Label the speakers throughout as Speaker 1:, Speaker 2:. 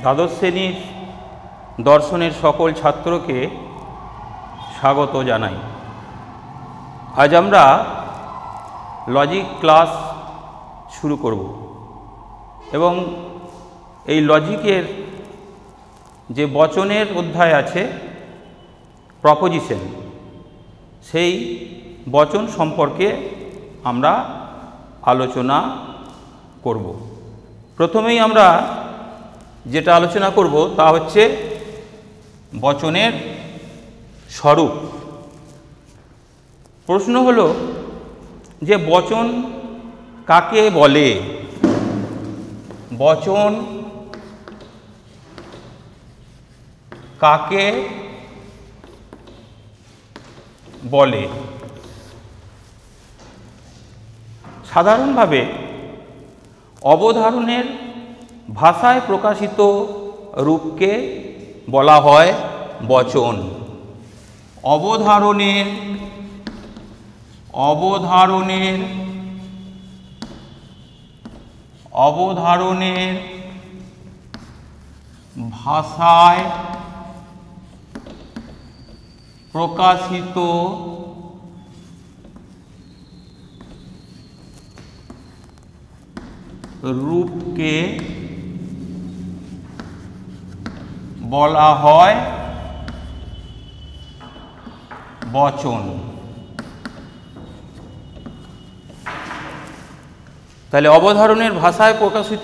Speaker 1: দ্বাদশ শ্রেণীর দর্শনের সকল ছাত্রকে স্বাগত জানাই। আজ আমরা লজিক ক্লাস শুরু করব এবং এই লজিকের যে বচনের অধ্যায় আছে প্রপোজিশন, সেই বচন সম্পর্কে আমরা আলোচনা করব। প্রথমেই আমরা যেটা আলোচনা করব তা হচ্ছে বচনের স্বরূপ। প্রশ্ন হলো যে বচন কাকে বলে? বচন কাকে বলে? সাধারণভাবে অবধারণের ভাষায় প্রকাশিত রূপকে বলা হয় বচন। অবধারণের ভাষায় প্রকাশিত রূপকে বলা হয় বচন। তাহলে অবধারণের ভাষায় প্রকাশিত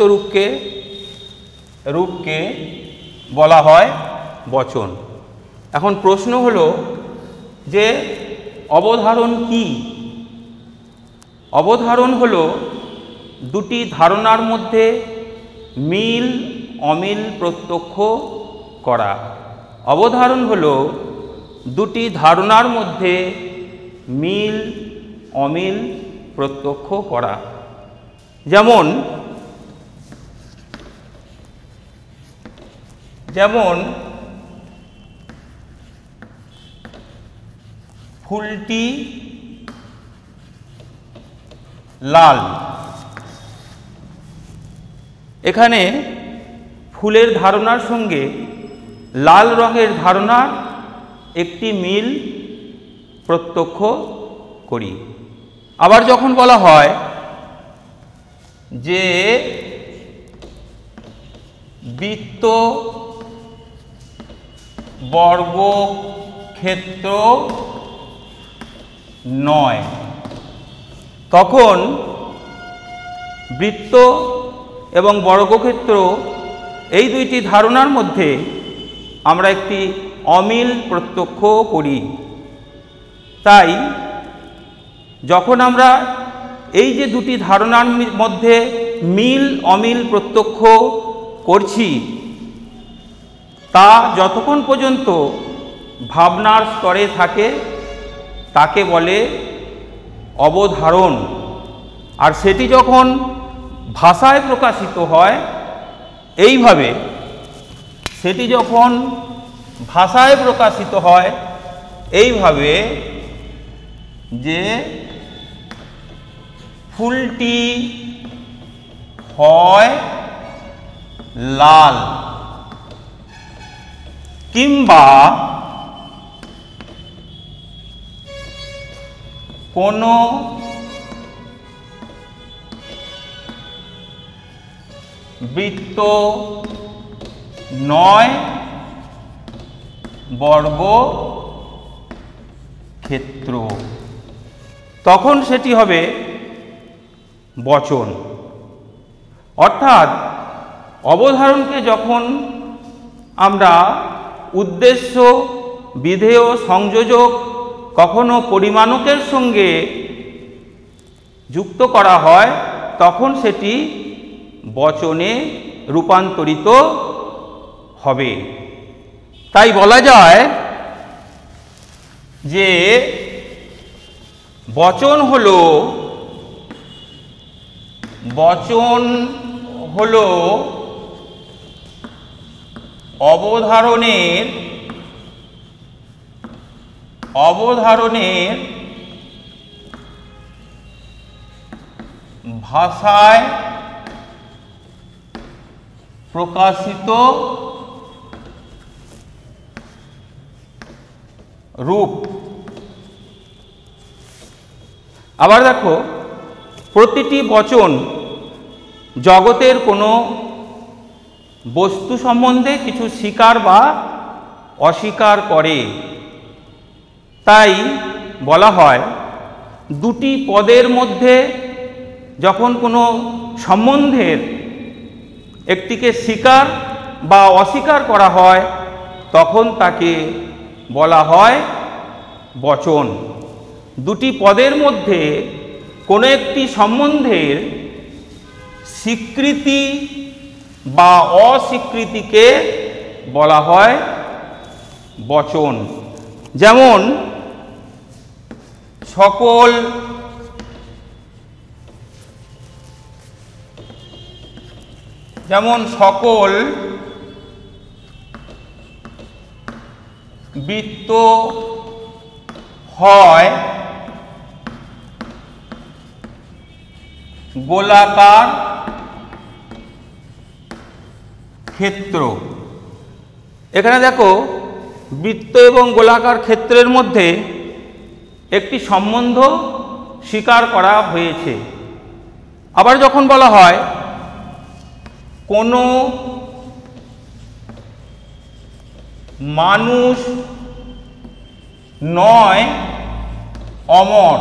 Speaker 1: রূপকে বলা হয় বচন। এখন প্রশ্ন হলো যে অবধারণ কি? অবধারণ হলো দুটি ধারণার মধ্যে মিল অমিল প্রত্যক্ষ করা। অবধারণ হলো দুটি ধারণার মধ্যে মিল অমিল প্রত্যক্ষ করা। যেমন ফুলটি লাল। এখানে ফুলের ধারণার সঙ্গে লাল রঙের ধারণার একটি মিল প্রত্যক্ষ করি। আবার যখন বলা হয় যে বৃত্ত বর্গক্ষেত্র নয়, তখন বৃত্ত এবং বর্গক্ষেত্র এই দুইটি ধারণার মধ্যে আমরা একটি অমিল প্রত্যক্ষ করি। তাই যখন আমরা এই যে দুটি ধারণার মধ্যে মিল অমিল প্রত্যক্ষ করছি, তা যতক্ষণ পর্যন্ত ভাবনার স্তরে থাকে তাকে বলে অবধারণ। আর সেটি যখন ভাষায় প্রকাশিত হয় এইভাবে, সেটি যখন ভাষায় প্রকাশিত হয় এইভাবে যে ফুলটি হয় লাল, কিংবা কোনো বৃত্ত নয় বর্গক্ষেত্র, তখন সেটি হবে বচন। অর্থাৎ অবধারণকে যখন আমরা উদ্দেশ্য, বিধেয়, সংযোজক, কখনো পরিমাণকের সঙ্গে যুক্ত করা হয় তখন সেটি বচনে রূপান্তরিত হবে। তাই বলা যায় যে বচন হলো অবধারণের ভাষায় প্রকাশিত রূপ। আবার দেখো, প্রতিটি বচন জগতের কোনো বস্তু সম্বন্ধে কিছু স্বীকার বা অস্বীকার করে। তাই বলা হয় দুটি পদের মধ্যে যখন কোনো সম্বন্ধের একটিকে স্বীকার বা অস্বীকার করা হয় তখন তাকে বলা হয় বচন। দুটি পদের মধ্যে কোনো একটি সম্বন্ধের স্বীকৃতি বা অস্বীকৃতিকে বলা হয় বচন। যেমন সকল বৃত্ত হয় গোলাকার ক্ষেত্র। এখানে দেখো, বৃত্ত এবং গোলাকার ক্ষেত্রের মধ্যে একটি সম্বন্ধ স্বীকার করা হয়েছে। আবার যখন বলা হয় কোনো মানুষ নয় অমর,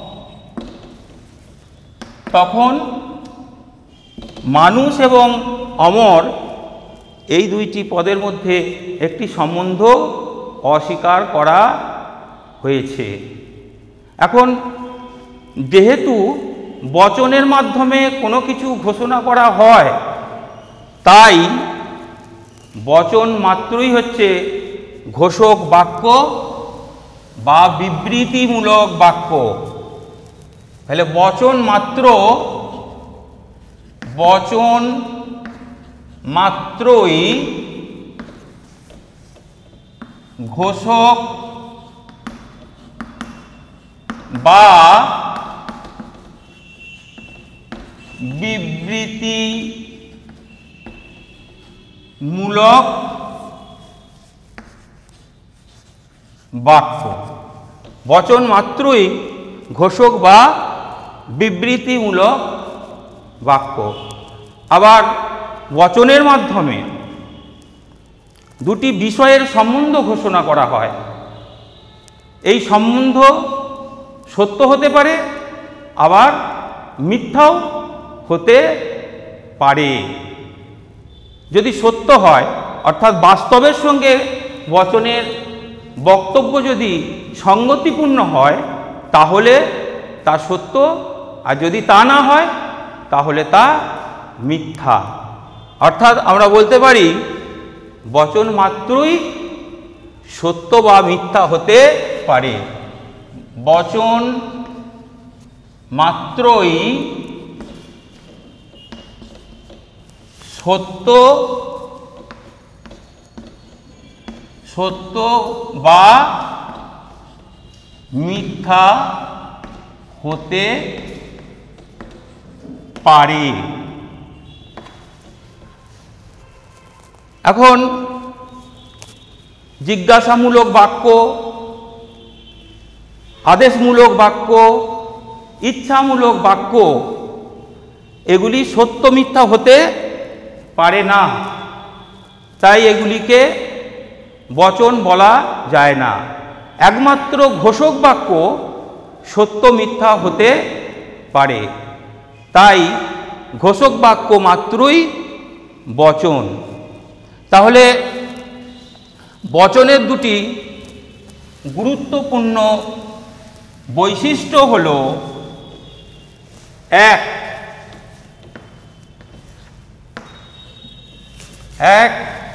Speaker 1: তখন মানুষ এবং অমর এই দুইটি পদের মধ্যে একটি সম্বন্ধ অস্বীকার করা হয়েছে। এখন যেহেতু বচনের মাধ্যমে কোনো কিছু ঘোষণা করা হয়, তাই বচন মাত্রই হচ্ছে ঘোষক বাক্য বা বিবৃতিমূলক বাক্য। তাহলে বচন মাত্রই ঘোষক বা বিবৃতিমূলক বাক্য। বচন মাত্রই ঘোষক বা বিবৃতিমূলক বাক্য। আবার বচনের মাধ্যমে দুটি বিষয়ের সম্বন্ধ ঘোষণা করা হয়। এই সম্বন্ধ সত্য হতে পারে, আবার মিথ্যাও হতে পারে। যদি সত্য হয়, অর্থাৎ বাস্তবের সঙ্গে বচনের বক্তব্য যদি সঙ্গতিপূর্ণ হয় তাহলে তা সত্য, আর যদি তা না হয় তাহলে তা মিথ্যা। অর্থাৎ আমরা বলতে পারি বচন মাত্রই সত্য বা মিথ্যা হতে পারে। বচন মাত্রই সত্য বা মিথ্যা হতে পারে। এখন জিজ্ঞাসামূলক বাক্য, আদেশমূলক বাক্য, ইচ্ছামূলক বাক্য এগুলি সত্য মিথ্যা হতে পারে না, তাই এগুলিকে বচন বলা যায় না। একমাত্র ঘোষক বাক্য সত্য মিথ্যা হতে পারে, তাই ঘোষক বাক্য মাত্রই বচন। তাহলে বচনের দুটি গুরুত্বপূর্ণ বৈশিষ্ট্য হল, এক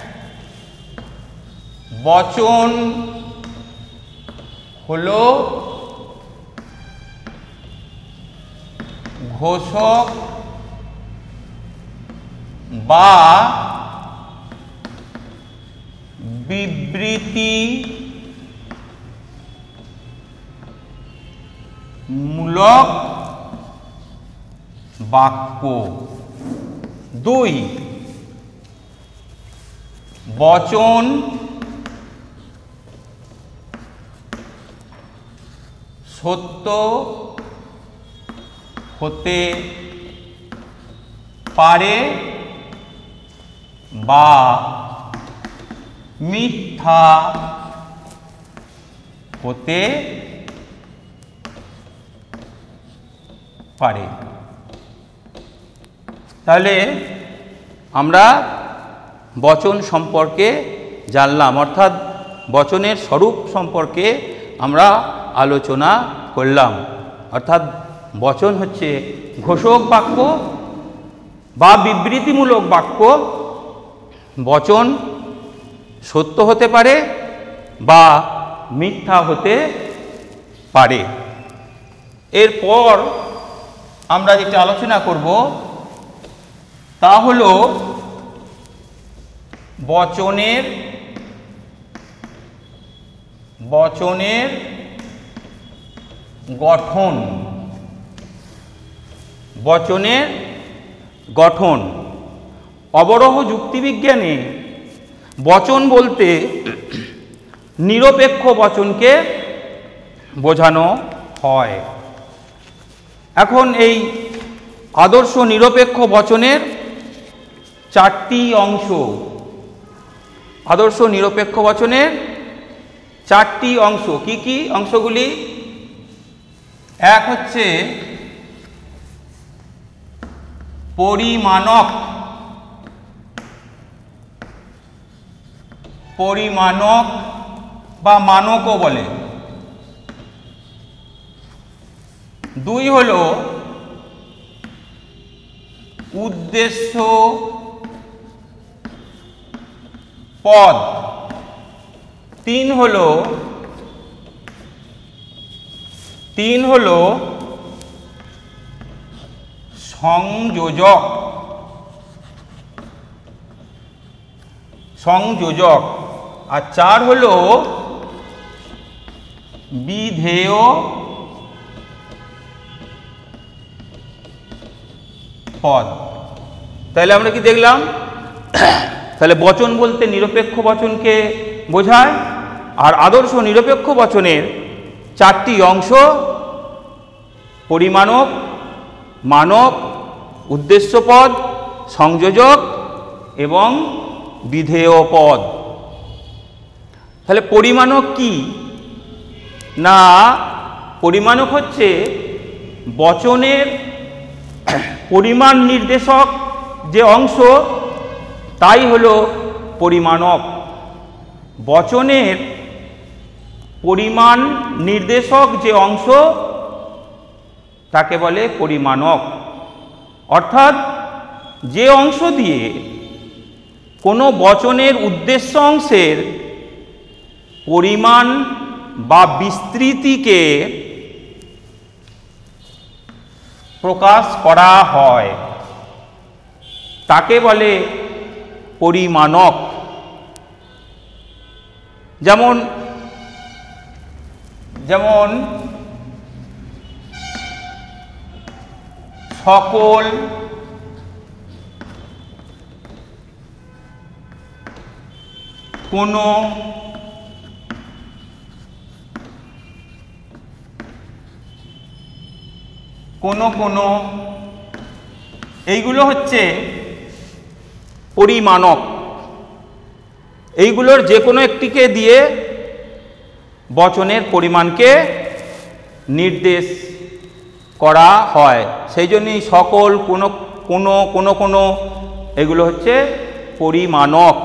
Speaker 1: বচন হল ঘোষক বা বিবৃতি মূলক বাক্য। 2 বচন সত্য হতে পারে বা মিথ্যা হতে পারে। তাহলে আমরা বচন সম্পর্কে জানলাম, অর্থাৎ বচনের স্বরূপ সম্পর্কে আমরা আলোচনা করলাম। অর্থাৎ বচন হচ্ছে ঘোষক বাক্য বা বিবৃতিমূলক বাক্য। বচন সত্য হতে পারে বা মিথ্যা হতে পারে। এরপর আমরা যেটা আলোচনা করব তা হলো বচনের গঠন। বচনের গঠন। অবরোহ যুক্তিবিজ্ঞানে বচন বলতে নিরপেক্ষ বচনকে বোঝানো হয়। এখন এই আদর্শ নিরপেক্ষ বচনের চারটি অংশ। আদর্শ নিরপেক্ষ বচনের চারটি অংশ। কি কি অংশগুলি? এক হচ্ছে পরিমাণক। পরিমাণক বা মানকও বলে। দুই হলো উদ্দেশ্য পদ। তিন হলো সংযোজক। আর চার হলো বিধেয় পদ। তাহলে আমরা কি দেখলাম? তাহলে বচন বলতে নিরপেক্ষ বচনকে বোঝায়। আর আদর্শ নিরপেক্ষ বচনের চারটি অংশ: পরিমাণক, মানক, উদ্দেশ্যপদ, সংযোজক এবং বিধেয় পদ। তাহলে পরিমাণক কি না? পরিমাণক হচ্ছে বচনের পরিমাণ নির্দেশক যে অংশ, তাই হলো পরিমাণক। বচনের পরিমাণ নির্দেশক যে অংশ তাকে বলে পরিমাণক। অর্থাৎ যে অংশ দিয়ে কোনো বচনের উদ্দেশ্য অংশের পরিমাণ বা বিস্তৃতিকে প্রকাশ করা হয় তাকে বলে পরিমাণক। যেমন সকল, কোনো, এইগুলো হচ্ছে পরিমাণক। এইগুলোর যে কোনো একটিকে দিয়ে বচনের পরিমাণকে নির্দেশ করা হয়। সেই জন্যই সকল, কোনো এগুলো হচ্ছে পরিমাণক।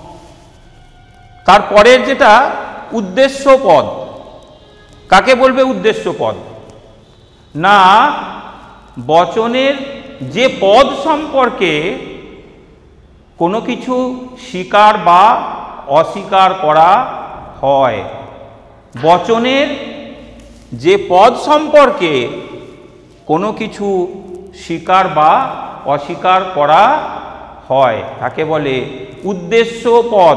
Speaker 1: তারপরের যেটা উদ্দেশ্য পদ। কাকে বলবে উদ্দেশ্য পদ? না, বচনের যে পদ সম্পর্কে কোনো কিছু স্বীকার বা অস্বীকার করা হয়। বচনের যে পদ সম্পর্কে কোনো কিছু স্বীকার বা অস্বীকার করা হয় তাকে বলে উদ্দেশ্য পদ।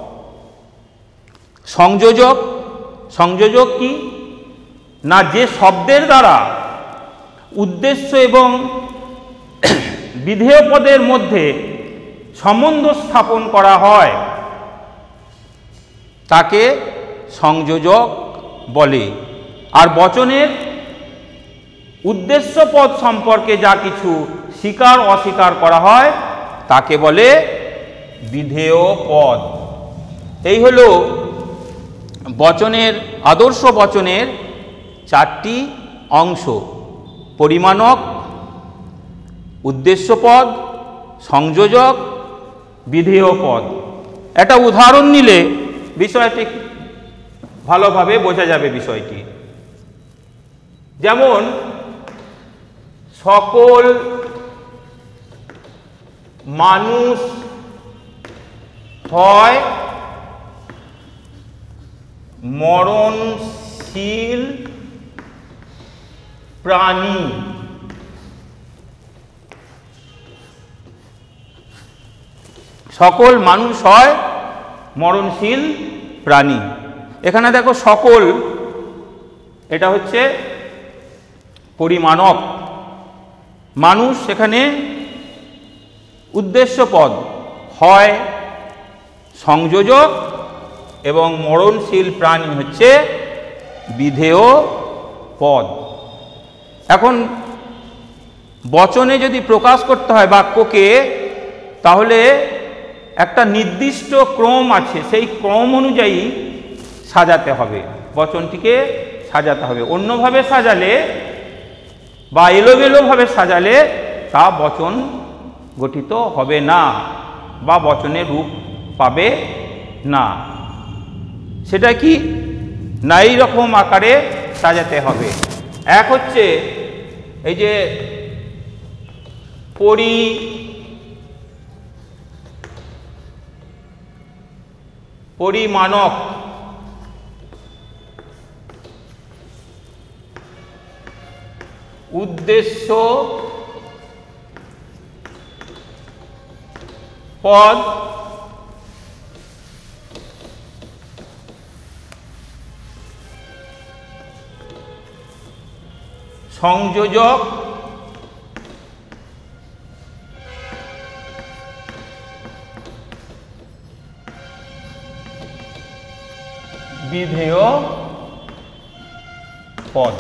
Speaker 1: সংযোজক। সংযোজক কি না? যে শব্দের দ্বারা উদ্দেশ্য এবং বিধেয় পদের মধ্যে সম্বন্ধ স্থাপন করা হয় তাকে সংযোজক বলে। আর বচনের উদ্দেশ্য পদ সম্পর্কে যা কিছু স্বীকার অস্বীকার করা হয় তাকে বলে বিধেয় পদ। এই হলো বচনের, আদর্শ বচনের চারটি অংশ: পরিমাণক, উদ্দেশ্য পদ, সংযোজক, বিধেয় পদ। একটা উদাহরণ নিলে বিষয়টি ভালোভাবে বোঝা যাবে বিষয়টি। যেমন সকল মানুষ হয় মরণশীল প্রাণী। সকল মানুষ হয় মরণশীল প্রাণী। এখানে দেখো সকল, এটা হচ্ছে পরিমাণক। মানুষ এখানে উদ্দেশ্য পদ, হয় সংযোজক, এবং মরণশীল প্রাণী হচ্ছে বিধেয় পদ। এখন বচনে যদি প্রকাশ করতে হয় বাক্যকে, তাহলে একটা নির্দিষ্ট ক্রম আছে, সেই ক্রম অনুযায়ী সাজাতে হবে, বচনটিকে সাজাতে হবে। অন্যভাবে সাজালে বা এলোমেলোভাবে সাজালে তা বচন গঠিত হবে না বা বচনের রূপ পাবে না। সেটা কি না, এই রকম আকারে সাজাতে হবে। এক হচ্ছে এই যে পরিমাণক, উদ্দেশ্য পদ, সংযোজক, বিধেয় পদ।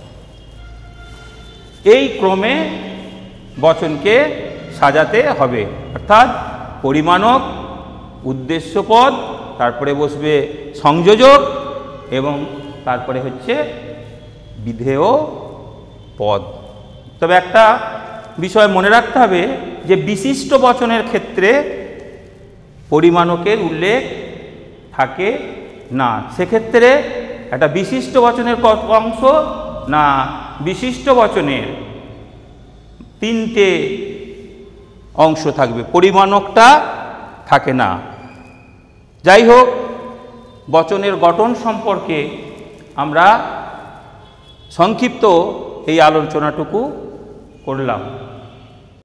Speaker 1: এই ক্রমে বচনকে সাজাতে হবে। অর্থাৎ পরিমাণক, উদ্দেশ্য পদ, তারপরে বসবে সংযোজক, এবং তারপরে হচ্ছে বিধেয় পদ। তবে একটা বিষয় মনে রাখতে হবে যে বিশিষ্ট বচনের ক্ষেত্রে পরিমাণকের উল্লেখ থাকে না। সেক্ষেত্রে একটা বিশিষ্ট বচনের কত অংশ না, বিশিষ্ট বচনের তিনটে অংশ থাকবে, পরিমাণকটা থাকে না। যাই হোক, বচনের গঠন সম্পর্কে আমরা সংক্ষিপ্ত এই আলোচনাটুকু করলাম।